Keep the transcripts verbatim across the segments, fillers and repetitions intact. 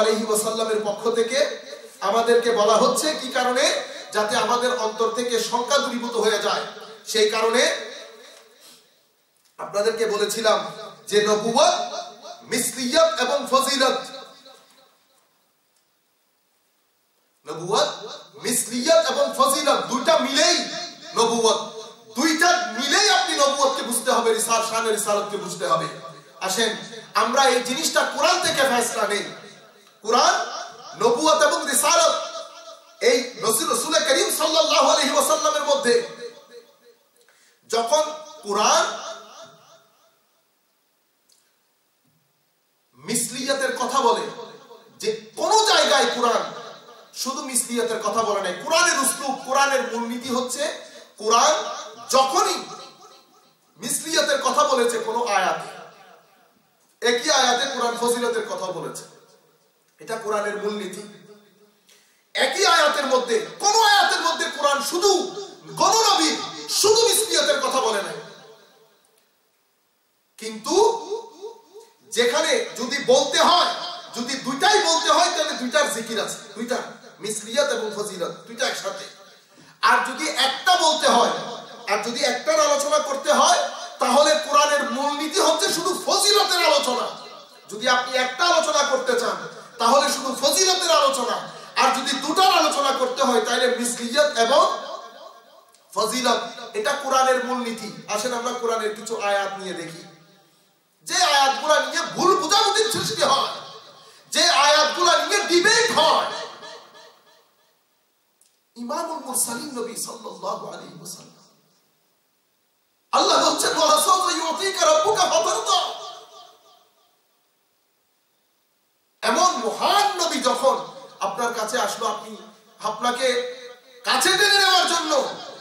আলাইহি ওয়াসাল্লামের পক্ষ থেকে আমাদেরকে বলা হচ্ছে কি কারণে, যাতে আমাদের অন্তর থেকে শঙ্কা দূরীভূত হয়ে যায়। সেই কারণে আপনাদেরকে বলেছিলাম যে নবুয়ত, মিসলিয়ত এবং ফজিলত, নবুয়ত, মিসলিয়ত এবং ফজিলত দুইটা মিলেই নবুয়ত, দুইটা মিলেই আপনি নবুয়তকে বুঝতে হবে, রিসাল শান রিসালতকে বুঝতে হবে। আসেন আমরা এই জিনিসটা কোরআন থেকে ফয়সালা নেই। কোরআন, নবুয়ত এবং রিসালত এই রাসূল করিম সাল্লাল্লাহু আলাইহি ওয়াসাল্লামের মধ্যে যখন কোরআন মিসলিয়তের কথা বলে, যে কোন জায়গায় কোরআন শুধু মিসলিয়তের কথা বলে নাই। কোরআনের উসলুব, কোরআনের মূলনীতি হচ্ছে, কোরআন যখনই মিসলিয়তের কথা বলেছে কোন আয়াতে, একই আয়াতে কোরআন ফজিলতের কথা বলেছে, এটা কোরআনের মূলনীতি। একই আয়াতের মধ্যে, কোন আয়াতের মধ্যে কোরআন শুধু গণনবী শুধু মিসলিয়তের কথা বলে নাই। কিন্তু যেখানে যদি বলতে হয়, যদি দুইটাই বলতে হয়, তাহলে দুইটার জিকির আছে, দুইটা মিসলিয়ত এবং ফজিলত দুইটা একসাথে। আর যদি একটা বলতে হয়, আর যদি একটার আলোচনা করতে হয়, তাহলে কোরআনের মূলনীতি হচ্ছে শুধু ফজিলতের আলোচনা। যদি আপনি একটা আলোচনা করতে চান তাহলে শুধু ফজিলতের আলোচনা, আর যদি দুটার আলোচনা করতে হয় তাহলে মিসলিয়ত এবং ফজিলত, এটা কোরআনের মূলনীতি। আসেন আমরা কোরআনের কিছু আয়াত নিয়ে দেখি, যে আয়াতগুলো নিয়ে ভুল বুঝাবুঝির সৃষ্টি হয়, যে আয়াতগুলো নিয়ে ডিবেট হয়। ইমামুল মুরসালিন নবী সাল্লাল্লাহু আলাইহি ওয়াসাল্লাম, আল্লাহ বলছেন ওয়া সাওফা ইউতিকা রাব্বুকা ফাতারদা। এমন মহান নবী যখন আপনার কাছে আসলো, আপনি আপনাকে কাছে টেনে নেওয়ার জন্য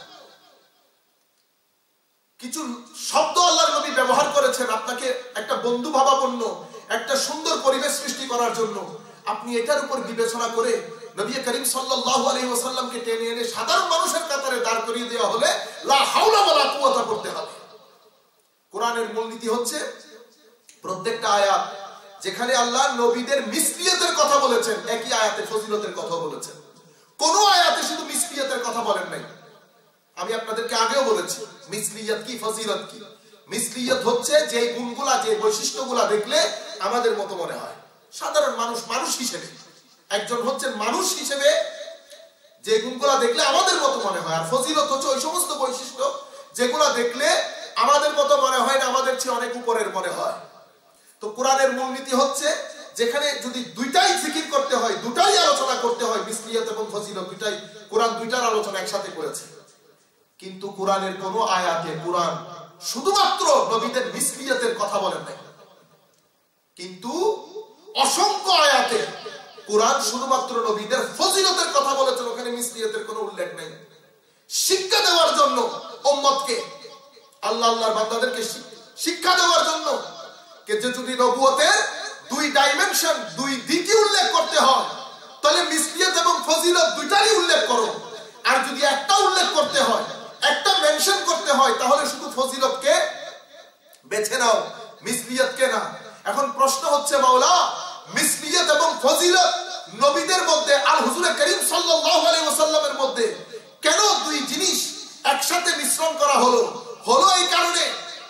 কিছু শব্দ আল্লাহর নবী ব্যবহার করেছেন, আপনাকে একটা বন্ধু ভাবাপন্ন, একটা সুন্দর পরিবেশ সৃষ্টি করার জন্য। আপনি এটার উপর বিবেচনা করে নবী করিম সাল্লাল্লাহু আলাইহি ওয়াসাল্লামকে টেনে এনে সাধারণ মানুষের কাতারে দাঁড় করিয়ে দেওয়া হলে লা হাওলা ওয়ালা কুওয়াতা করতে হবে। কোরআনের মূলনীতি হচ্ছে, প্রত্যেকটা আয়াত যেখানে আল্লাহ নবীদের মিসলিয়তের কথা বলেছেন, একই আয়াতে ফজিলতের কথা বলেছেন। কোন আয়াতে শুধু মিসলিয়তের কথা বলেন নাই। আমি আপনাদেরকে আগেও বলেছি মিসলিয়ত কি, ফজিলত কি। মিসলিয়ত হচ্ছে যে গুণগুলা, যে বৈশিষ্ট্যগুলা দেখলে আমাদের মতো মনে হয়, সাধারণ মানুষ মানুষ হিসেবে, একজন হচ্ছে মানুষ হিসেবে যে গুণগুলা দেখলে আমাদের মতো মনে হয়। আর ফজিলত হচ্ছে ওই সমস্ত বৈশিষ্ট্য যেগুলা দেখলে আমাদের মতো মনে হয় না, আমাদের চেয়ে অনেক উপরের মনে হয়। তো কোরআনের মূলনীতি হচ্ছে, যেখানে যদি দুইটাই জিকির করতে হয়, দুটাই আলোচনা করতে হয়, মিসলিয়ত এবং ফজিলত দুইটাই, কোরআন দুইটার আলোচনা একসাথে করেছে। কিন্তু কোরআনের কোন আয়াতে কোরআন শুধুমাত্র নবীদের মিসলিয়তের কথা বলেন নাই, কিন্তু অসংখ্য আয়াতে কোরআন শুধুমাত্র নবীদের ফজিলতের কথা বলেছেন, ওখানে মিসলিয়তের কোনো উল্লেখ নেই। শিক্ষা দেওয়ার জন্য উম্মতকে, আল্লাহ আল্লাহর বান্দাদেরকে শিক্ষা দেওয়ার জন্য, যে যদি নবুয়তের দুই ডাইমেনশন, দুই দিকই উল্লেখ করতে হয়, তাহলে মিসলিয়ত এবং ফজিলত দুইটারই উল্লেখ করো। আর যদি একটা উল্লেখ করতে হয়, একটা মেনশন করতে হয়, তাহলে শুধু ফজিলতকে বেছে নাও, মিসলিয়তকে না। এখন প্রশ্ন হচ্ছে, মাওলা মিসলিয়ত এবং ফজিলত নবীদের মধ্যে আর হুজুরে করিম সাল্লাল্লাহু আলাইহি ওয়াসাল্লামের মধ্যে কেন দুই জিনিস একসাথে মিশ্রণ করা হলো? হলো এই কারণে,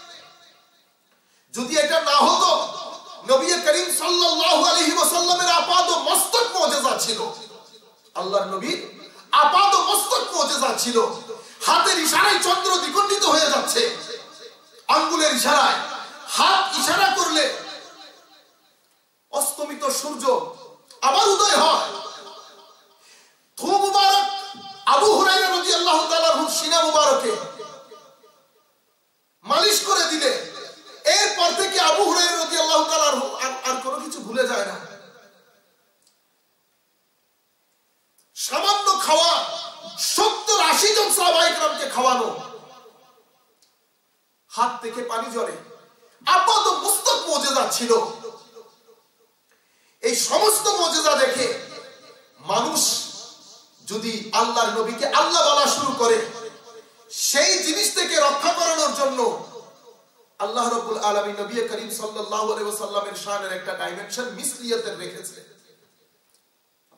যদি এটা না হতো, নবী করিম সাল্লাল্লাহু আলাইহি ওয়াসাল্লামের আপাদ ও মস্তক মুজিজা ছিল, আল্লাহর নবীর আপাদ ও মস্তক মুজিজা ছিল। হাতের ইশারায় চন্দ্র দ্বিখণ্ডিত হয়ে যাচ্ছে, আঙ্গুলের ইশারায়, হাত ইশারা করলে অস্তমিত সূর্য আবার উদয় হয়। থু মুবারক আবু হুরায়রা রাদিয়াল্লাহু তাআলা সিনা মুবারকে মালিশ করে দিলে, এরপর থেকে আবু হুরায়রা রাদিয়াল্লাহু তাআলা আর কোনো কিছু ভুলে যায় না। সামান্য খাওয়া, সত্তর আশি জন সাহাবায়ে কেরামকে খাওয়ানো, হাত থেকে পানি ঝরে, আপাত মুস্তক মুজিজা ছিল। এই সমস্ত মুজিজা দেখে মানুষ যদি আল্লাহর নবীকে আল্লাহ বলা শুরু করে, সেই জিনিস থেকে রক্ষা করানোর জন্য আল্লাহ রাব্বুল আলামিন নবী করিম সাল্লাল্লাহু আলাইহি ওয়াসাল্লামের শানের একটা ডাইমেনশন মিসলিয়তের রেখেছে।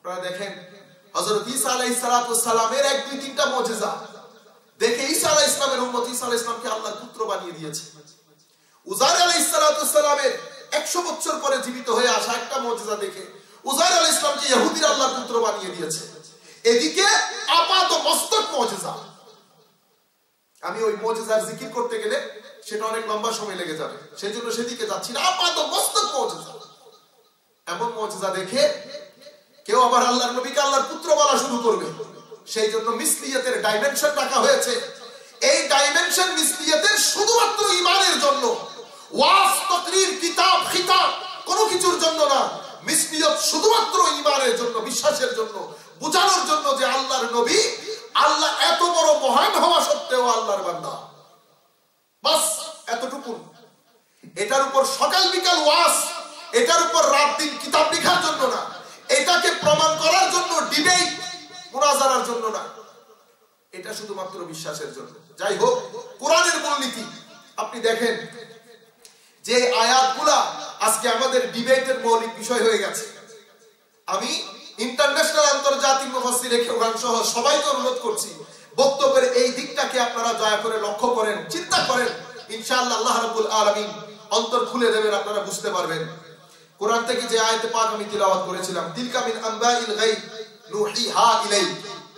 আপনারা দেখেন হযরত ঈসা আলাইহিস সালাতু ওয়াস সালামের এক দুই তিনটা মুজিজা দেখে ঈসা আলাইহিস সালামের উম্মত ঈসা আলাইহিস সালামকে আল্লাহর পুত্র বানিয়ে দিয়েছে। উযাইর আলাইহিস সালাতু ওয়াস সালামের একশো বছর পরে জীবিত হয়ে আসা একটা মুজিজা দেখে উযাইর আলাইহিস সালামকে ইহুদিরা আল্লাহর পুত্র বানিয়ে দিয়েছে। এদিকে আপাত মস্তক মুজিজা, আমি ওই মুজিজার জিকির করতে গেলে সেটা অনেক লম্বা সময় লেগে যাবে, সেজন্য সেদিকে যাচ্ছি না। আপাত মস্তক মুজিজা, এমন মুজিজা দেখে কেউ আবার আল্লাহর নবীকে আল্লাহর পুত্র বলা শুরু করবে। সেই জন্য মিসলিয়াতের ডাইমেনশন রাখা হয়েছে। এই ডাইমেনশন মিসলিয়াতের শুধুমাত্র ঈমানের জন্য, ওয়াজ তাকরীর কিতাব খিতাব কোনো কিছুর জন্য না। মিসলিয়াত শুধুমাত্র ঈমানের জন্য, বিশ্বাসের জন্য, বোঝানোর জন্য যে আল্লাহর নবী আল্লাহ এত বড় মহান হওয়া সত্ত্বেও আল্লাহর বান্দা, বাস এতটুকু। এটার উপর সকাল বিকাল ওয়াজ, এটার উপর রাত দিন কিতাব লেখার জন্য না, এটাকে প্রমাণ করার জন্য ডিবেট মুনাজারার জন্য না, এটা শুধুমাত্র বিশ্বাসের জন্য। যাই হোক, কোরআনের মূলনীতি আপনি দেখেন যে আয়াতগুলা আজকে আমাদের ডিবেটের মৌলিক বিষয় হয়ে গেছে। আমি ইন্টারন্যাশনাল আন্তর্জাতিক মুফাসসির রেখেওগান সহ সবাইকে অনুরোধ করছি, বক্তব্যের এই দিকটাকে আপনারা দয়া করে লক্ষ্য করেন, চিন্তা করেন। ইনশাআল্লাহ আল্লাহ রাব্বুল আলামিন অন্তর খুলে দেবেন, আপনারা বুঝতে পারবেন। কোরআন থেকে যে আয়াতে পাক আমি তিলাওয়াত করেছিলাম, তিলকা মিন আনবাইল গায়ব নুহিহা ইলাইক,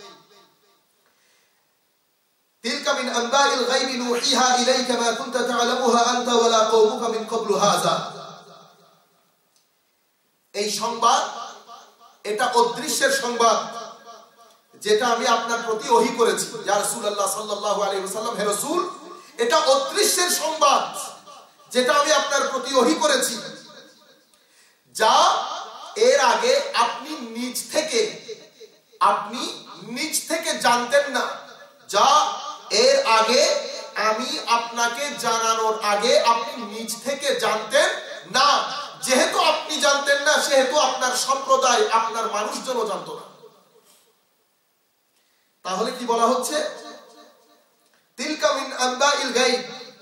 তিলকা মিন আনবাইল গায়ব নুহিহা ইলাইকা মা কুনতা তা'লামুহা আনতা ওয়ালা কওমুকা মিন ক্বাবলু হাযা। এই সংবাদ, এটা অদৃশ্যের সংবাদ যেটা আমি আপনার প্রতি ওহী করেছি ইয়া রাসূলুল্লাহ সাল্লাল্লাহু আলাইহি ওয়াসাল্লাম, হে রাসূল, এটা অদৃশ্যের সংবাদ যেটা আমি আপনার প্রতি ওহী করেছি, যা এর আগে আপনি নিজ থেকে আপনি নিজ থেকে জানতেন না, যা এর আগে আমি আপনাকে জানানোর আগে আপনি নিজ থেকে জানতেন না। যেহেতু আপনি জানতেন না, সেহেতু আপনার সম্প্রদায়, আপনার মানুষজনও জানতো না। তাহলে কি বলা হচ্ছে? তিলকা মিন আনবাইল গায়ব,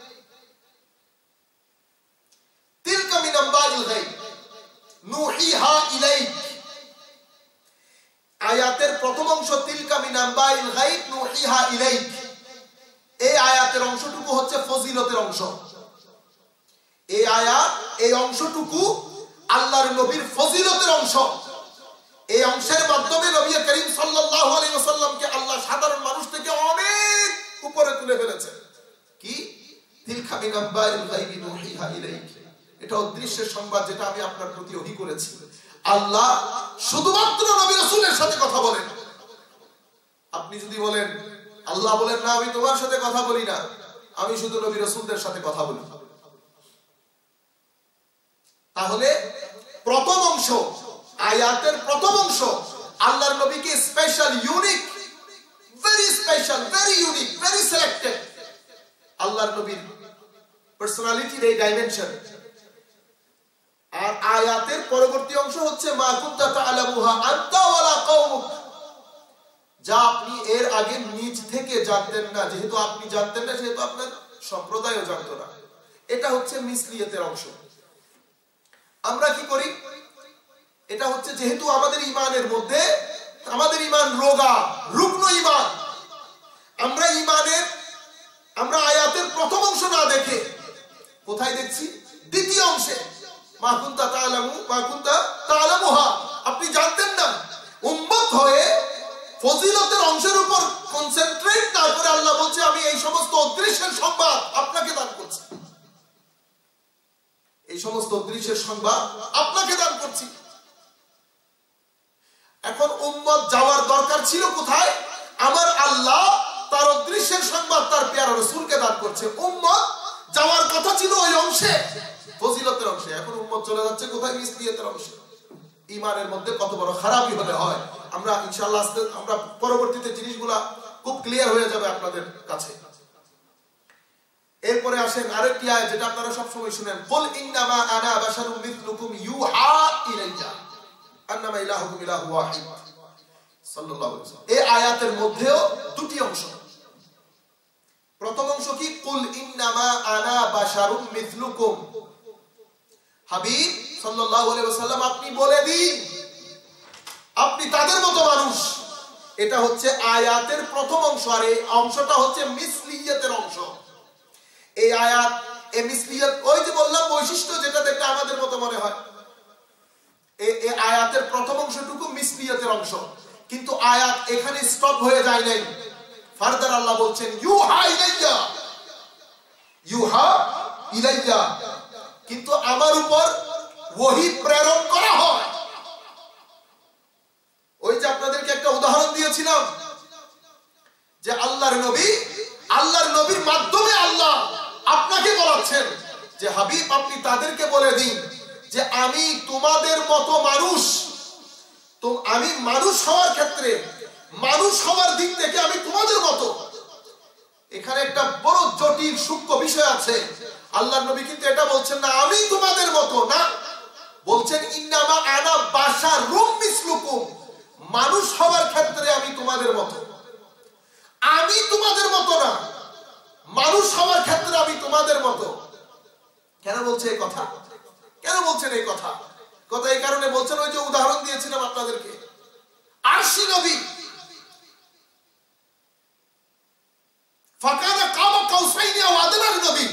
তিলকা মিন আনবাইল গায়ব নুহিহা ইলাইক। আয়াতের প্রথম অংশ তিলকা মিন আনবাইল গায়ব নুহিহা ইলাইক, এই আয়াতের অংশটুকু হচ্ছে ফজিলতের অংশ। এই আয়াত, এই অংশটুকু আল্লাহর নবীর ফজিলতের অংশ। এই অংশের মাধ্যমে নবী করিম সাল্লাল্লাহু আলাইহি ওয়াসাল্লামকে আল্লাহ সাধারণ মানুষ থেকে অনেক উপরে তুলে ফেলেছে। কি? তিলকা মিন আনবাইল গায়ব নুহিহা ইলাইক, এটা অদৃশ্যের সংবাদ যেটা আমি আপনার প্রতি ওহী করেছি। আল্লাহ শুধুমাত্র নবী রাসূলের সাথে কথা বলেন। আপনি যদি বলেন, আল্লাহ বলেন না আমি তোমার সাথে কথা বলি না, আমি শুধু নবী রাসূলদের সাথে কথা বলি, তাহলে প্রথম অংশ, আয়াতের প্রথম অংশ আল্লাহর নবীকে special, unique, very special, very unique, very selected, আল্লাহর নবীর পার্সোনালিটির এই ডাইমেনশন। আর আয়াতের পরবর্তী অংশ হচ্ছে মা কুনতা তা'লামুহা আনতা ওয়ালা কওমুক, যা আপনি এর আগে নিজ থেকে জানতেন না। যেহেতু আপনি জানতেন না, সেহেতু আপনার সম্প্রদায়ও জানতো না। এটা হচ্ছে মিসলিয়াতের অংশ। আমরা কি করি? এটা হচ্ছে যেহেতু আমাদের ঈমানের মধ্যে, আমাদের ঈমান রোগা, রুগ্ন ঈমান, আমরা ঈমানের, আমরা আয়াতের প্রথম অংশ না দেখে কোথায় দেখছি? দ্বিতীয় অংশে মা কুনতা তা'লামু মা কুনতা তা'লামুহা, আপনি জানতেন না। উম্মত হয়ে ফজিলতের অংশের উপর কনসেন্ট্রেট না করে আল্লাহ বলছে আমি এই সমস্ত অদৃশ্যের সংবাদ আপনাকে দান করছি, এই সমস্ত অদৃশ্যের সংবাদ আপনাকে দান করছি। এখন উম্মত যাওয়ার দরকার ছিল কোথায়? আমার আল্লাহ তার অদৃশ্যের সংবাদ তার প্যারা রাসূলকে দান করছে। উম্মত যাওয়ার কথা ছিল ওই অংশে, ফজিলতের অংশে। এখন উম্মত চলে যাচ্ছে কোথায়? মিসলিয়াতের অংশে। ঈমানের মধ্যে কত বড় খারাপই হলে হয়, আমরা ইনশাআল্লাহ আমরা পরবর্তীতে জিনিসগুলা খুব ক্লিয়ার হয়ে যাবে আপনাদের কাছে। এরপরে আসেন আরেকটি আয়াত যেটা আপনারা সব সময় শুনেন, কুল ইন্নামা আনা বাশারুম মিথলুকুম ইউহা ইলাইয়া আন্নামা ইলাহুকুম ইলাহু ওয়াহিদ সাল্লাল্লাহু আলাইহি ওয়াসাল্লাম। এই আয়াতের মধ্যেও দুটি অংশ। প্রথম অংশ কি? কুল ইন্নামা আনা বাশারুম মিথলুকুম, হাবিব সাল্লাল্লাহু আলাইহি ওয়াসাল্লাম আপনি বলে দিন, আপনি তাদের এটা হচ্ছে আয়াতের প্রথম অংশ, আর এই অংশটা হচ্ছে মিসলিয়াতের অংশ। এই আয়াত এই মিসলিয়াত, ওই যে বললাম বৈশিষ্ট্য যেটা দেখতে আমাদের মতো মনে হয়, এই আয়াতের প্রথম অংশটুকু মিসলিয়াতের অংশ, কিন্তু আয়াত এখানে স্টপ হয়ে যায় নাই। ফারদার আল্লাহ বলছেন ইউহা ইলাইয়া, ইউহা ইলাইয়া, কিন্তু আমার উপর ওহী প্রেরণ করা হয়। ওই যে আপনাদেরকে একটা উদাহরণ দিয়েছিলাম যে আল্লাহর নবী, আল্লাহর নবীর মাধ্যমে আল্লাহ আপনাকে বলাচ্ছেন যে হাবিব আপনি তাদেরকে বলে দিন যে আমি তোমাদের মতো মানুষ, তো আমি মানুষ হওয়ার ক্ষেত্রে, মানুষ হওয়ার দিক থেকে আমি তোমাদের মতো। এখানে একটা বড় জটিল সূক্ষ্ম বিষয় আছে। আল্লাহর নবী কিন্তু এটা বলছেন না আমি তোমাদের মতো, না, বলছেন ইন্নামা আনা বাশারুম মিসলুকুম, মানুষ হওয়ার ক্ষেত্রে আমি তোমাদের মতো। আমি তোমাদের মতো না, মানুষ হওয়ার ক্ষেত্রে আমি তোমাদের মতো। কেন বলছে এই কথা? কেন বলছেন এই কথা? কথা এই কারণে বলছেন, ওই যে উদাহরণ দিয়েছিলাম আপনাদেরকে, আরশি নবী ফাকানা কাবা কাউসাইনি আও আদনার নবী,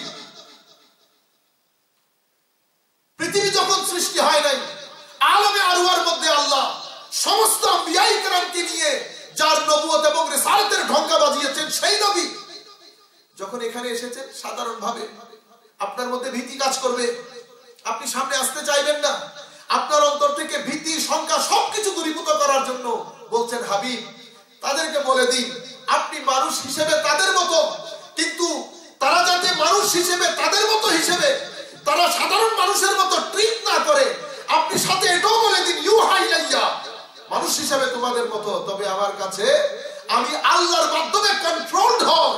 পৃথিবী যখন সৃষ্টি হয় নাই, আলমে আরওয়ার মধ্যে আল্লাহ সমস্ত আম্বিয়ায়ে কেরামকে নিয়ে যার নবুয়ত এবং রিসালাতের ঢঙ্কা বাজিয়েছেন সেই নবী যখন এখানে এসেছেন, সাধারণভাবে আপনার মধ্যে ভীতি কাজ করবে, আপনি সামনে আসতে চাইবেন না। আপনার অন্তর থেকে ভীতি, শঙ্কা সবকিছু দূরীভূত করার জন্য বলছেন হাবিব তাদেরকে বলে দিন আপনি মানুষ হিসেবে তাদের মতো, কিন্তু তারা যাতে মানুষ হিসেবে তাদের মতো হিসেবে তারা সাধারণ মানুষের মতো ট্রিট না করে, আপনি সাথে এটাও বলে দিন ইউহা ইলাইয়া, মানুষ হিসেবে তোমাদের মতো, তবে আমার কাছে আমি আল্লাহর মাধ্যমে কন্ট্রোলড হই।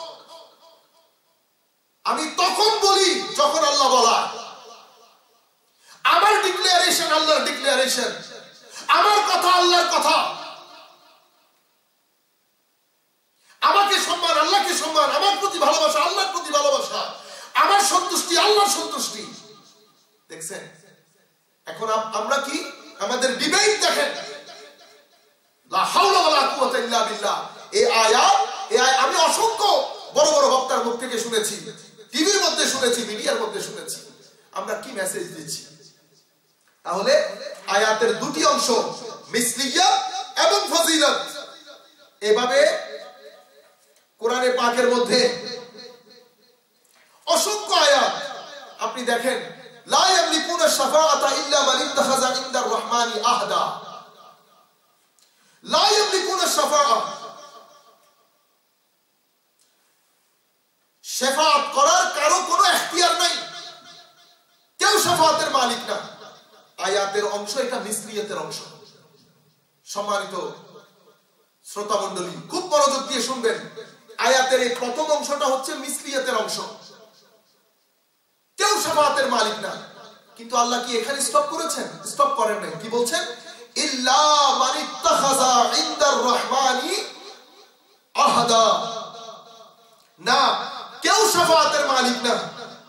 আমি তখন বলি যখন আল্লাহ বলা, আমার ডিক্লারেশন আল্লাহর ডিক্লারেশন, আমার কথা আল্লাহর কথা, আমাকে সম্মান আল্লাহকে সম্মান, আমার প্রতি ভালোবাসা আল্লাহর প্রতি ভালোবাসা, আমার সন্তুষ্টি আল্লাহর সন্তুষ্টি। দেখছেন এখন আমরা কি আমাদের ডিবেট দেখেন, লা হাওলা ওয়ালা কুওয়াতা ইল্লা বিল্লাহ। এই আয়াত, এই আয়াত আমি অসংখ্য বড় বড় বক্তার মুখ থেকে শুনেছি, টিভির মধ্যে শুনেছি, মিডিয়ার মধ্যে শুনেছি, আমরা কি মেসেজ দিচ্ছি? তাহলে আয়াতের দুটি অংশ মিসলিয়া এবং ফজিলত, এভাবে কোরআনে পাকের মধ্যে অসংখ্য আয়াত আপনি দেখেন। লা ইয়ামলিকুনা শাফাআতা ইল্লা মান ইত্তাখাযা ইনদার রহমানি আহদা, লা ইয়ামলিকুনা শাফাআ, শাফাআত করার কারো কোনো এখতিয়ার নাই, কেউ শাফাআতের মালিক না। আয়াতের অংশ এটা মিসলিয়াতের অংশ। সম্মানিত শ্রোতা মণ্ডলী খুব মনোযোগ দিয়ে শুনবেন, আয়াতের এই প্রথম অংশটা হচ্ছে মিসলিয়াতের অংশ, কেউ শাফাআতের মালিক না। কিন্তু আল্লাহ কি এখানে স্টপ করেছেন? স্টপ করেন নাই। কি বলছেন? ইল্লা মান ইত্তাখাযা ইনদার রহমানি আহদা, না, কেউ শাফাআতের মালিক না,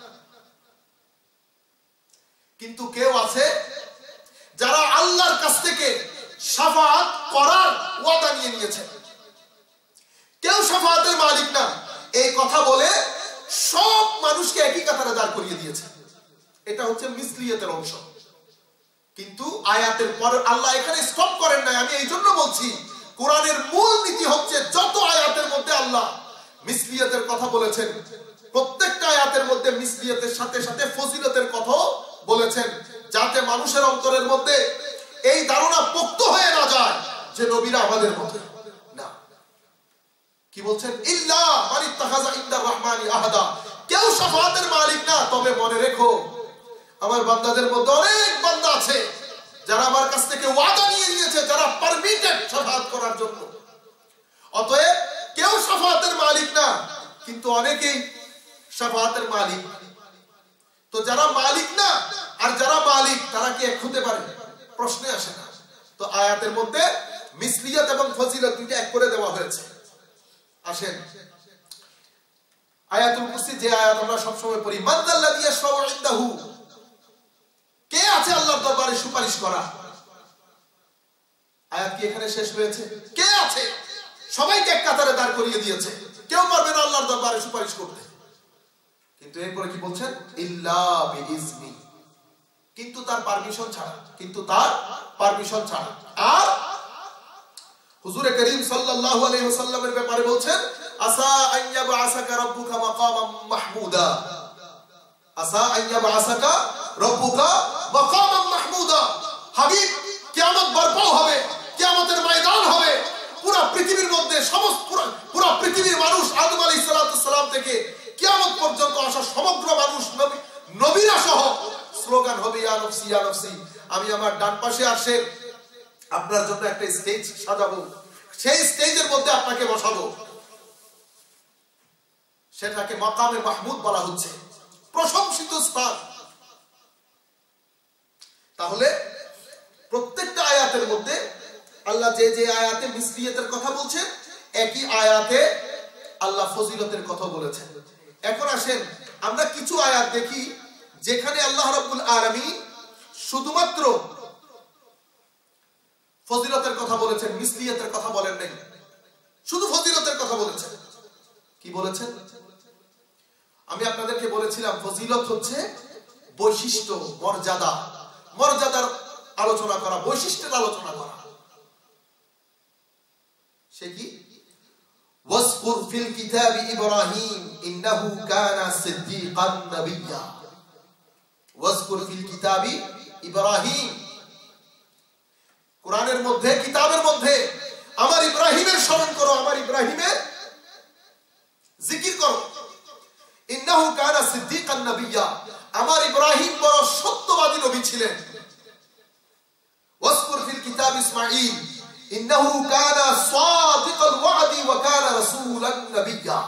কিন্তু কেউ আছে যারা আল্লাহর কাছ থেকে শাফাআত করার ওয়াদা নিয়ে নিয়েছে। কেউ শাফাআতের মালিক না এই কথা বলে সব মানুষকে একই কাতারে দাঁড় করিয়ে দিয়েছে। এটা হচ্ছে মিসলিয়াতের অংশ। কিন্তু আয়াতের পরে আল্লাহ এখানে স্টপ করেন নাই। আমি এই জন্য বলছি কোরআনের মূল নীতি হচ্ছে যত আয়াতের মধ্যে আল্লাহ মিসলিয়াতের কথা বলেছেন, প্রত্যেকটা আয়াতের মধ্যে মিসলিয়াতের সাথে সাথে ফজিলতের কথাও বলেছেন, যাতে মানুষের অন্তরের মধ্যে এই ধারণা পোক্ত হয়ে না যায় যে নবীরা আমাদের মতো না। কি বলছেন? ইল্লা মান ইত্তাখাযা ইনদার রহমানি আহদা, কেউ শাফাআতের মালিক না। তবে মনে রেখো আমার বান্দাদের মধ্যে অনেক বান্দা আছে যারা আমার কাছ থেকে ওয়াদা নিয়ে নিয়েছে, যারা পারমিটেড শাফাআত করার জন্য। অতএব কেউ শাফাআতের মালিক না, কিন্তু অনেকেই শাফাআতের মালিক। তো যারা মালিক না আর যারা মালিক তারা কি এক হতে পারে? প্রশ্নে আসে না। তো আয়াতের মধ্যে মিসলিয়াত এবং ফজিলত দুইটা এক করে দেওয়া হয়েছে। আসেন আয়াতুল কুরসি, যে আয়াত আমরা সব সময় পড়ি, মান যাল্লাযী ইয়াশফাউ ইনদাহু, কে আছে আল্লাহর দরবারে সুপারিশ করা? আয়াত কি এখানে শেষ হয়েছে? কে আছে? সবাইকে এক কাতারে দাঁড় করিয়ে দিয়েছে, কেউ পারবে না আল্লাহর দরবারে সুপারিশ করতে। কিন্তু এরপরে কি বলছেন? ইল্লা বিইজনি, কিন্তু তার পারমিশন ছাড়া, কিন্তু তার পারমিশন ছাড়া। আর হুজুরে করিম সাল্লাল্লাহু আলাইহি ওয়াসাল্লামের ব্যাপারে বলছেন আসা আন ইয়াবআসাকা রাব্বুকা মাকামান মাহমুদা, আসা আন ইয়াবআসাকা রাব্বুকা মাকামান মাহমুদা। হাবিব, কিয়ামত বরপা হবে, কিয়ামতের ময়দান হবে, পুরো পৃথিবীর মধ্যে সমস্ত পুরো পৃথিবীর মানুষ আদম আলাইহিস সালাম থেকে কিয়ামত পর্যন্ত আসা সমগ্র মানুষ নবী নবীরা সহ স্লোগান হবে ইয়া নফসি ইয়া নফসি। আমি আমার ডান পাশে আসে আপনার জন্য একটা স্টেজ সাজাবো, সেই স্টেজের মধ্যে আপনাকে বসাবো, সেটাকে মাকামে মাহমুদ বলা হচ্ছে, প্রশংসিত স্থান। তাহলে প্রত্যেকটা আয়াতের মধ্যে আল্লাহ যে যে আয়াতে মিসলিয়াতের কথা বলছেন, একই আয়াতে আল্লাহ ফজিলতের কথা বলেছেন। এখন আসেন আমরা কিছু আয়াত দেখি যেখানে আল্লাহ রাব্বুল আলামিন শুধুমাত্র ফজিলতের কথা বলেছেন, মিসলিয়াতের কথা বলেন নাই, শুধু ফজিলতের কথা বলেছেন। কি বলেছেন? আমি আপনাদেরকে বলেছিলাম ফজিলত হচ্ছে বৈশিষ্ট্য, মর্যাদা, মর্যাদার আলোচনা করা, বৈশিষ্ট্যের আলোচনা করা। সে কি? ওয়াসকুর ফিল কিতাবি ইব্রাহিম ইন্নাহু কানা সিদ্দীকান নাবিয়্যা। ওয়াসকুর ফিল কিতাবি ইব্রাহিম, কোরআনের মধ্যে, কিতাবের মধ্যে আমার ইব্রাহিমের স্মরণ করো, আমার ইব্রাহিমের জিকির করো। ইন্নাহু কানা সিদ্দীকান নাবিয়্যা, আমার ইব্রাহিম বড় সত্যবাদী নবী ছিলেন। ওয়াসকুর ফিল কিতাব ইসমাঈল ইন্নাহু কানা সাদিকাল ওয়াদি ওয়া কানা রাসূলান নাবিয়্যা।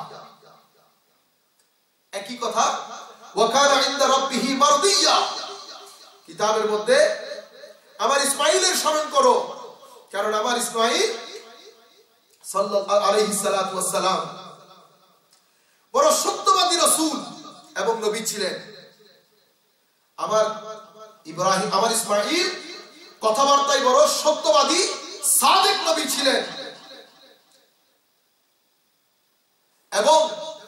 একই কথা, ওয়া কানা ইনদা রাব্বিহি মারদিয়্যা। কিতাবের মধ্যে আমার ইসমাঈলের স্মরণ করো, কারণ আমার ইসমাঈল সাল্লাল্লাহু আলাইহি সাল্লাতু ওয়াস সালাম বড় সত্যবাদী রাসূল এবং নবী ছিলেন। আমার ইব্রাহিম, আমার ইসমাঈল কথাবার্তায় বড় সত্যবাদী সাদিক নবী ছিলেন। এবং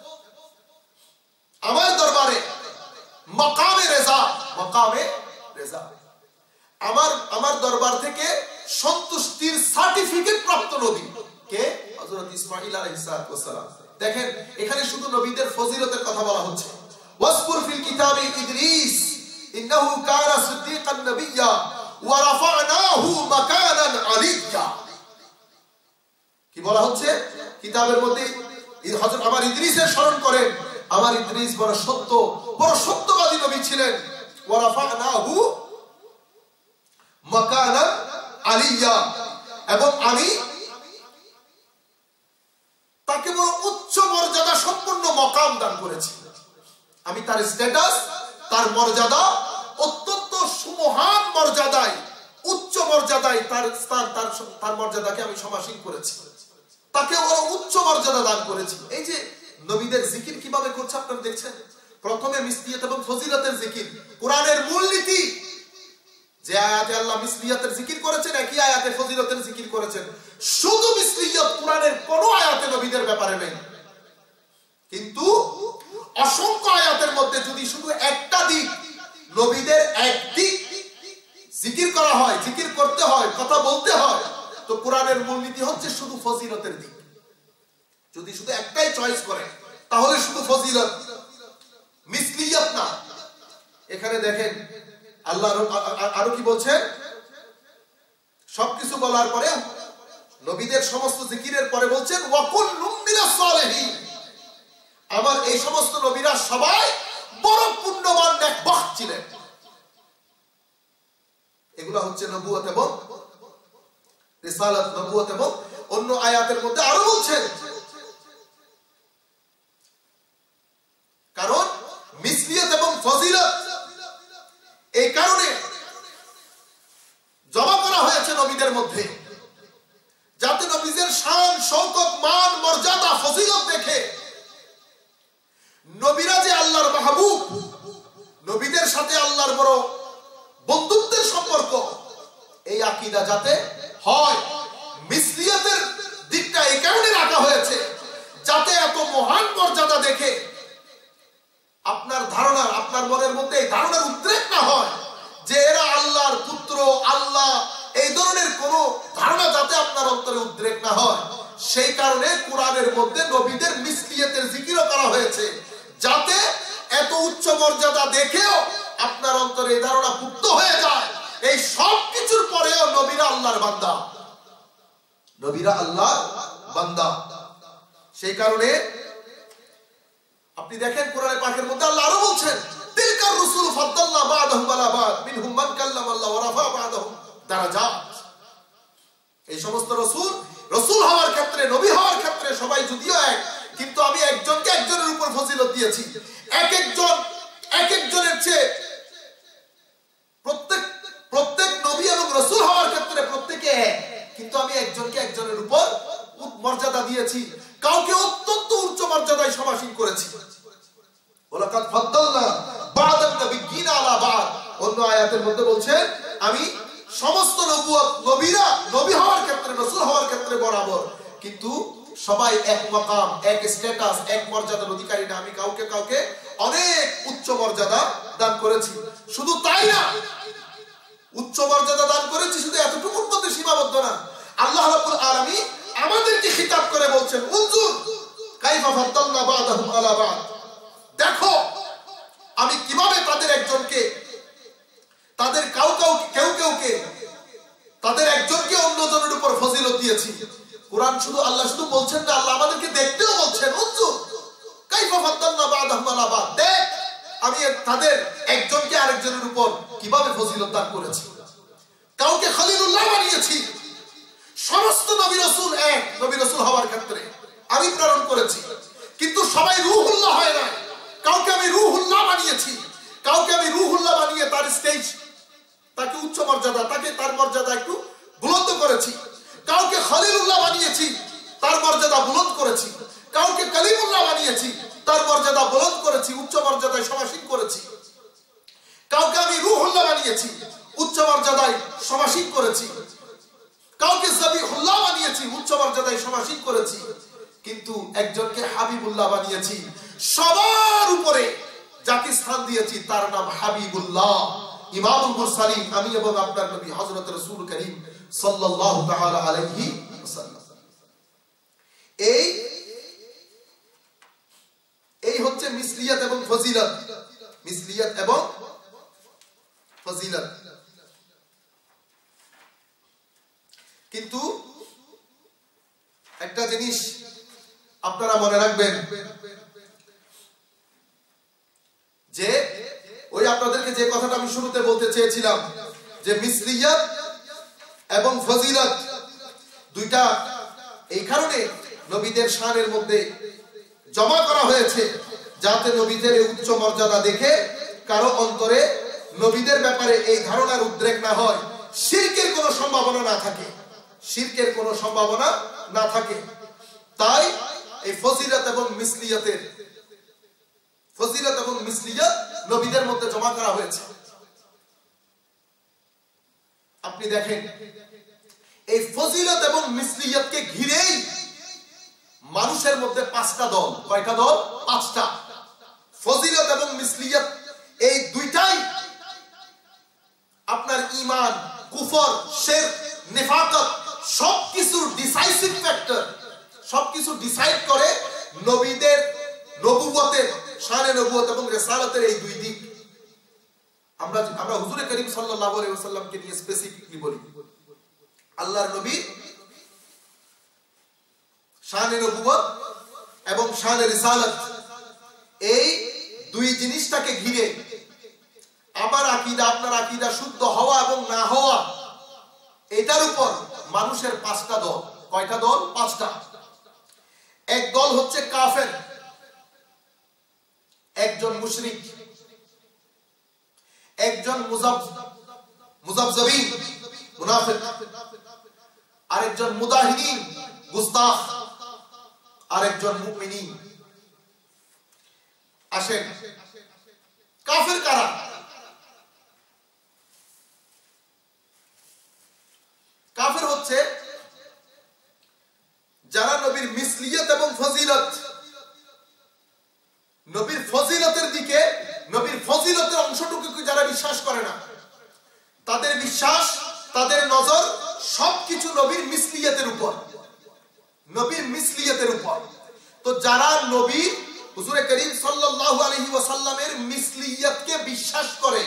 আমার দরবারে মাকামে রেজা, মাকামে রেজা, আমার আমার দরবার থেকে সন্তুষ্টির সার্টিফিকেট প্রাপ্ত নবী কে? হযরত ইসমাঈল আলাইহিস সালাম। দেখেন এখানে শুধু নবীদের ফজিলতের কথা বলা হচ্ছে। ওয়াসকুর ফিল কিতাবি ইদ্রিস ইন্নাহু কানা সিদ্দীকান নাবিয়্যা ওয়া রাফা'নাহু মাকানান আলিয়্যা। কি বলা হচ্ছে? কিতাবের মধ্যে হযরত আমার ইদ্রিসের স্মরণ করেন, আমার ইদ্রিস বড় সত্য, বড় সত্যবাদী নবী ছিলেন। ওয়া রাফা'নাহু মাকানান আলিয়্যা, এবং আমি তাকে বড় উচ্চ মর্যাদা সম্পন্ন মাকাম দান করেছি। আমি তার স্ট্যাটাস, তার মর্যাদা অত্যন্ত সুমহান মর্যাদায়, উচ্চ মর্যাদায় তার স্থান, তার তার মর্যাদাকে আমি সমাসীন করেছি, তাকে বড় উচ্চ মর্যাদা দান করেছি। এই যে নবীদের জিকির কিভাবে করছে আপনারা দেখছেন। প্রথমে মিসলিয়াত এবং ফজিলতের জিকির, কোরআনের মূলনীতি। যে আয়াতে আল্লাহ মিসলিয়াতের জিকির করেছেন, একই আয়াতে ফজিলতের জিকির করেছেন। শুধু মিসলিয়াত কোরআনের কোন আয়াতে নবীদের ব্যাপারে নেই, কিন্তু অসংখ্য আয়াতের মধ্যে যদি শুধু একটা দিক, নবীদের এক দিক জিকির করা হয়, জিকির করতে হয়, কথা বলতে হয়, তো কোরআনের মূলনীতি হচ্ছে শুধু ফজিলতের দিক। যদি শুধু একটাই চয়েস করে তাহলে শুধু ফজিলত, মিসলিয়াত না। এখানে দেখেন আল্লাহ আরো কি বলছেন? সবকিছু বলার পরে নবীদের সমস্ত জিকিরের পরে বলছেন ওয়াকুল্লুম মিনাস সালিহিন, আমার এই সমস্ত নবীরা সবাই বড় পুণ্যবান নেকবখ ছিলেন। এগুলা হচ্ছে নবুয়ত এবং রিসালাত, নবুয়ত এবং অন্য আয়াতের মধ্যে আরো বলছেন। কারণ মিসলিয়াত এবং ফজিলত এই কারণে জমা করা হয়েছে নবীদের মধ্যে, যাতে নবীদের শান, শওকত, মান, মর্যাদা, ফজিলত দেখে নবীরা যে আল্লাহর মাহবুব, নবীদের সাথে আল্লাহর বড় বন্ধুত্বের সম্পর্ক, এই আকীদা যাতে হয়। মিসলিয়াতের দিকটা এই কারণে রাখা হয়েছে যাতে এত মহান মর্যাদা দেখে আপনার ধারণা, আপনার মনের মধ্যে এই ধারণার উদ্রেক না হয় যে এরা আল্লাহর পুত্র, আল্লাহ, এই ধরনের কোন ধারণা যাতে আপনার অন্তরে উদ্রেক না হয়, সেই কারণে কোরআনের মধ্যে নবীদের মিসলিয়াতের জিকিরও করা হয়েছে যাতে এত উচ্চ মর্যাদা দেখেও আপনার অন্তরে এই ধারণা পুক্ত হয়ে যায় এই সব কিছুর পরেও নবীরা আল্লাহর বান্দা, নবীরা আল্লাহর বান্দা। সেই কারণে আপনি দেখেন কোরআনে পাকের মধ্যে আল্লাহ আরো বলছেন, তিলকার রাসূল ফাদ্দালনা বা'দাহুম আলা বা'দ মিনহুম মান কাল্লামাল্লাহু ওয়া রাফা বা'দাহুম দারাজাত। এই সমস্ত রাসূল রাসূল হওয়ার ক্ষেত্রে, নবী হওয়ার ক্ষেত্রে সবাই যদিও এক, কিন্তু আমি একজনকে একজনের উপর ফজিলত দিয়েছি। এক একজন এক একজনের চেয়ে প্রত্যেক প্রত্যেক নবী এবং রাসূল হওয়ার ক্ষেত্রে প্রত্যেকে এক, কিন্তু আমি একজনকে একজনের উপর মর্যাদা দিয়েছি, কাউকে অত্যন্ত উচ্চ মর্যাদায় সমাসীন করেছি। ওয়ালাকাদ ফাদ্দালনা বা'দান নাবিয়্যিনা আলা বা'দ। অন্য আয়াতের মধ্যে বলছেন আমি সমস্ত নবুয়ত, নবীরা নবী হওয়ার ক্ষেত্রে, রাসূল হওয়ার ক্ষেত্রে বরাবর, কিন্তু সবাই এক মাকাম, এক স্ট্যাটাস, এক মর্যাদার অধিকারী না। আমি কাউকে কাউকে অনেক উচ্চ মর্যাদা দান করেছি। শুধু তাই না, উচ্চ মর্যাদা দান করেছি শুধু এতটুকুর মধ্যে সীমাবদ্ধ না। আল্লাহ রাব্বুল আলামিন আমাদেরকে খিতাব করে বলছেন, উনজুর কাইফা ফাদ্দালনা বা'দাহুম আলা বা'দ, দেখো আমি কিভাবে তাদের একজনকে, তাদের কাউ কাউ কেউ কেউকে, তাদের একজনকে অন্যজনের উপর ফজিলত দিয়েছি। কোরআন শুধু আল্লাহ শুধু বলছেন না, আল্লাহ আমাদেরকে দেখতেও বলছেন, উনজুর কাইফা ফাদ্দালনা বা'দাহুম আলা বা'দ, দেখ আমি তাদের একজনকে আরেকজনের উপর কিভাবে ফজিলত দান করেছি। কাউকে খলিলুল্লাহ বানিয়েছি। সমস্ত নবী রাসূল এক, নবী রাসূল হওয়ার ক্ষেত্রে আমি প্রেরণ করেছি, কিন্তু সবাই রূহুল্লাহ হয় না। কাউকে আমি রূহুল্লাহ বানিয়েছি, কাউকে আমি রূহুল্লাহ বানিয়ে তার স্টেজ, তাকে উচ্চ মর্যাদা, তাকে তার মর্যাদা একটু বুলন্দ করেছি। কাউকে খলিলুল্লাহ বানিয়েছি, তার মর্যাদা বুলন্দ করেছি। কাউকে কালিমুল্লাহ বানিয়েছি, তার মর্যাদা বুলন্দ করেছি, উচ্চ মর্যাদায় সমাসীন করেছি। কাউকে আমি রূহুল্লাহ বানিয়েছি, উচ্চ মর্যাদায় সমাসীন করেছি। কাউকে যাবিহুল্লাহ বানিয়েছি, উচ্চ মর্যাদায় সমাসীন করেছি। কিন্তু একজনকে হাবিবুল্লাহ বানিয়েছি, সবার উপরে যাকে স্থান দিয়েছি তার নাম হাবিবুল্লাহ, ইমামুল মুরসালিন, আমি এবং আপনার নবী হযরত রাসূল করিম সাল্লাল্লাহু তাআলা আলাইহি ওয়াসাল্লাম। এই এই হচ্ছে মিসলিয়াত এবং ফজিলত, মিসলিয়াত এবং ফজিলত। কিন্তু একটা জিনিস আপনারা মনে রাখবেন যে ওই আপনাদেরকে যে কথাটা আমি শুরুতে বলতে চেয়েছিলাম যে মিসলিয়াত এবং ফজিলত দুইটা এই কারণে নবীদের শানের মধ্যে জমা করা হয়েছে যাতে নবীদের এই উচ্চ মর্যাদা দেখে কারো অন্তরে নবীদের ব্যাপারে এই ধারণার উদ্রেক না হয়, শিরকের কোনো সম্ভাবনা না থাকে, শিরকের কোনো সম্ভাবনা না থাকে। তাই এই ফজিলত এবং মিসলিয়াতের, ফজিলত এবং মিসলিয়াত নবীদের মধ্যে জমা করা হয়েছে। আপনি দেখেন এই ফজিলত এবং মিসলিয়াতকে ঘিরেই মানুষের মধ্যে পাঁচটা দল। কয়টা দল? পাঁচটা। ফজিলত এবং মিসলিয়াত এই দুইটাই আপনার ঈমান, কুফর, শিরক, নিফাকত সবকিছুর ডিসাইসিভ ফ্যাক্টর, সবকিছু ডিসাইড করে নবীদের নবুয়তের, শানে নবুয়ত এবং রিসালাতের এই দুই দিক। আমরা আমরা হুজুর করিম সাল্লাল্লাহু আলাইহি ওয়াসাল্লামকে নিয়ে স্পেসিফিকলি বলি, আল্লাহর নবী শানে নবুয়ত এবং শানে রিসালাত এই দুই জিনিসটাকে ঘিরে আমার আকীদা, আপনার আকীদা শুদ্ধ হওয়া এবং না হওয়া, এটার উপর মানুষের পাঁচটা দল। কয়টা দল? পাঁচটা। এক দল হচ্ছে কাফের, একজন মুশরিক, একজন মুযাবযাবিন মুনাফিক, আরেকজন মুদাহিনিন গুস্তাখ, আরেকজন মুমিনিন। আসেন, কাফের কারা? কাফের হচ্ছে সবকিছু নবীর মিসলিয়াতের উপর, নবীর মিসলিয়াতের উপর। তো যারা নবী হুজুর করিম সাল্লাল্লাহু আলাইহি ওয়াসাল্লামের মিসলিয়াতকে বিশ্বাস করে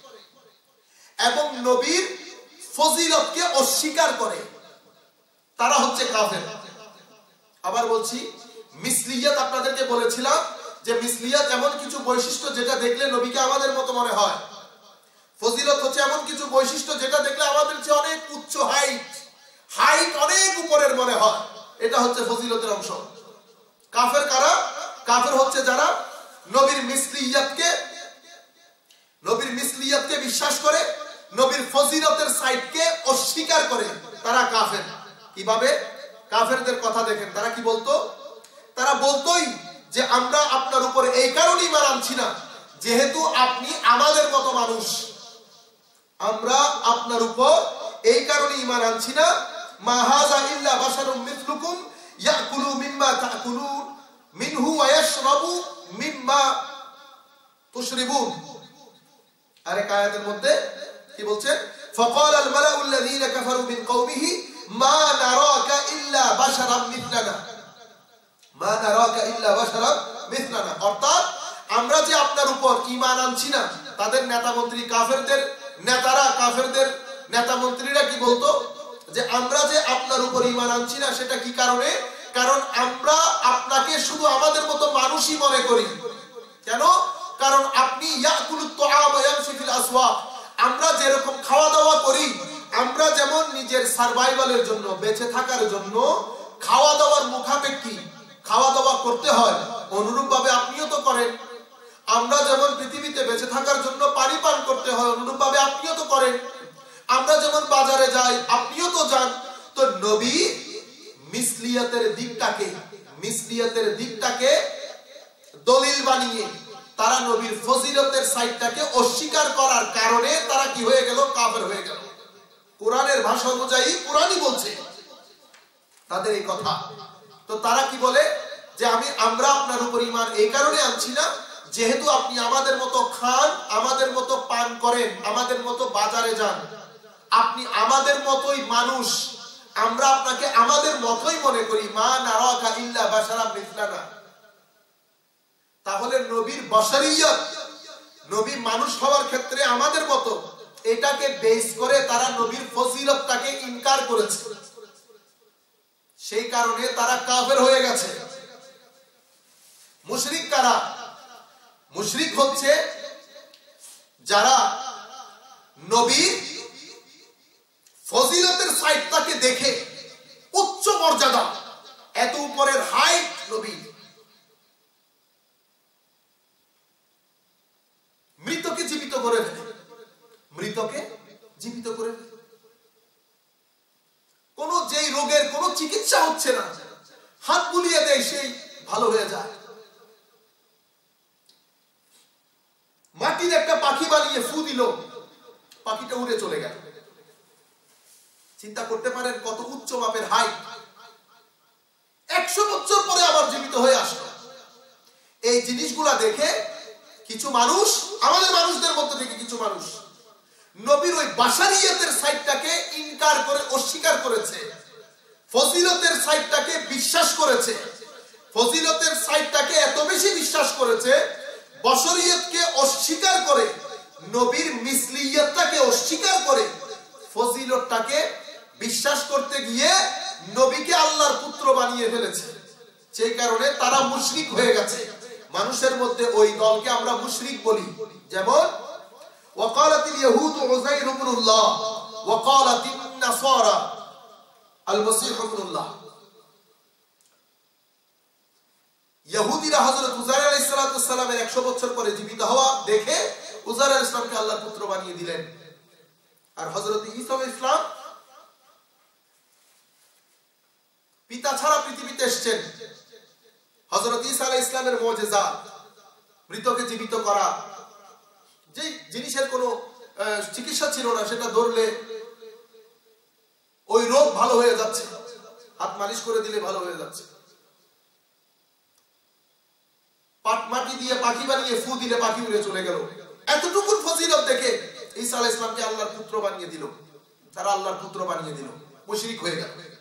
এবং নবীর ফজিলতকে অস্বীকার করে, তারা হচ্ছে কাফের। আবার বলছি, মিসলিয়াত আপনাদেরকে বলেছিলাম যে মিসলিয়াত এমন কিছু বৈশিষ্ট্য যেটা দেখলে নবীকে আমাদের মতো মনে হয়। ফজিলত হচ্ছে এমন কিছু বৈশিষ্ট্য যেটা দেখলে আমাদের চেয়ে অনেক উচ্চ, হাইট হাইট অনেক উপরের মনে হয়, এটা হচ্ছে ফজিলতের অংশ। কাফের কারা? কাফের হচ্ছে যারা নবীর মিসলিয়াতকে নবীর মিসলিয়াতকে বিশ্বাস করে, নবীর ফজিলতের সাইডকে অস্বীকার করে, তারা কাফের। কিভাবে? কাফেরদের কথা দেখেন, তারা কি বলতো? তারা বলতোই যে আমরা আপনার উপরে এই কারণেই ঈমান আনছি না যেহেতু আপনি আমাদের মতো মানুষ, আমরা আপনার উপর এই কারণে ঈমান আনছি না, মা হাযা ইল্লা বাশারুম মিসলুকুম ইয়াকুলু মিম্মা তাকুলুন মিনহু ওয়া ইয়াশরাবু মিম্মা তুশরিবুন। আরেক আয়াতের মধ্যে কি বলছেন? ফাকালা আল মালাউ আল্লাযীনা কাফারু মিন কওমিহি মা নারাকা ইল্লা বাশারাম মিথলানা, মা নারাকা ইল্লা বাশারাম মিথলানা। অর্থাৎ আমরা যে আপনার উপর ঈমান আনছি না, তাদের নেতা মন্ত্রী, কাফেরদের নেতারা, কাফেরদের নেতা মন্ত্রীরা কি বলতো? যে আমরা যে আপনার উপর ঈমান আনছি না সেটা কি কারণে? কারণ আমরা আপনাকে শুধু আমাদের মতো মানুষই মনে করি। কেন? কারণ আপনি ইয়াকুলুত তুআম ওয়া ইয়ামশি ফিল আসওয়াক, আমরা যেরকম খাওয়া দাওয়া করি, আমরা যেমন নিজের সারভাইভালের জন্য, বেঁচে থাকার জন্য খাওয়া দাওয়ার মুখাপেক্ষী খাওয়া দাওয়া করতে হয়, অনুরূপ ভাবে আপনিও তো করেন। আমরা যেমন পৃথিবীতে বেঁচে থাকার জন্য পানি পান করতে হয়, অনুরূপ ভাবে আপনিও তো করেন। আমরা যেমন বাজারে যাই, আপনিও তো যান। তো নবী মিসলিয়াতের দিকটাকে মিসলিয়াতের দিকটাকে দলিল বানিয়ে তারা নবীর ফজিলতের সাইডটাকে অস্বীকার করার কারণে তারা কি হয়ে গেল? কাফের হয়ে গেল। কোরআনের ভাষা অনুযায়ী কোরআনই বলছে তাদের এই কথা। তো তারা কি বলে? যে আমি আমরা আপনার উপর ঈমান এই কারণে আনছি না যেহেতু আপনি আমাদের মতো খান, আমাদের মতো পান করেন, আমাদের মতো বাজারে যান, আপনি আমাদের মতোই মানুষ, আমরা আপনাকে আমাদের মতোই মনে করি। মা নারাকা ইল্লা বাশারাম মিথলানা। তাহলে নবীর বশরিয়ত, নবী মানুষ হওয়ার ক্ষেত্রে আমাদের মতো, এটাকে বেস করে তারা নবীর ফজিলতটাকে ইনকার করেছে। সেই কারণে তারা কাফের হয়ে গেছে। মুশরিক কারা? মুশরিক হচ্ছে যারা নবীর ফজিলতের সাইডটাকে দেখে উচ্চ মর্যাদা, এত উপরের হাইট নবী, মৃতকে জীবিত করে ফেলে, মৃতকে জীবিত করে ফেলে। কোন যেই রোগের কোন চিকিৎসা হচ্ছে না, হাত বুলিয়ে দেয়, সেই ভালো হয়ে যায়। মাটির একটা পাখি বানিয়ে ফু দিল, পাখিটা উড়ে চলে গেল। চিন্তা করতে পারেন কত উচ্চ মাপের হাইট। একশো বছর পরে আবার জীবিত হয়ে আসলো। এই জিনিসগুলা দেখে কিছু মানুষ, আমাদের মানুষদের মধ্যে থেকে কিছু মানুষ নবীর ওই বাশারিয়তের সাইডটাকে ইনকার করে অস্বীকার করেছে, ফজিলতের সাইডটাকে বিশ্বাস করেছে। ফজিলতের সাইডটাকে এত বেশি বিশ্বাস করেছে, বশরিয়তকে অস্বীকার করে, নবীর মিসলিয়তটাকে অস্বীকার করে, ফজিলতটাকে বিশ্বাস করতে গিয়ে নবীকে আল্লাহর পুত্র বানিয়ে ফেলেছে। সেই কারণে তারা মুশরিক হয়ে গেছে। মানুষের মধ্যে ওই দলকে আমরা মুশরিক বলি। যেমন ওয়াকালাতিল ইয়াহুদু উযাইর ইবনুল্লাহ ওয়াকালাতিন নাসারা আল মাসীহ ইবনুল্লাহ। ইহুদিরা হযরত উযাইর আলাইহিস সালাতু ওয়াস সালামের একশো বছর পরে জীবিত হওয়া দেখে উযাইর আলাইহিস সালামকে আল্লাহর পুত্র বানিয়ে দিলেন। আর হযরত ঈসা আলাইহিস সালাম পিতা ছাড়া পৃথিবীতে এসেছেন। হযরত ঈসা আলাইহিস সালামের মুজিজা, মৃতকে জীবিত করা, যে জিনিসের কোনো চিকিৎসা ছিল না, সেটা ধরলে ওই রোগ ভালো হয়ে যাচ্ছে, হাত মালিশ করে দিলে ভালো হয়ে যাচ্ছে। পাট মাটি দিয়ে পাখি বানিয়ে ফু দিলে পাখি উড়ে চলে গেল। এতটুকুর ফজিলত দেখে ঈসা আলাইহিস সালামকে আল্লাহর পুত্র বানিয়ে দিল, তারা আল্লাহর পুত্র বানিয়ে দিল। মুশরিক হয়ে গেল।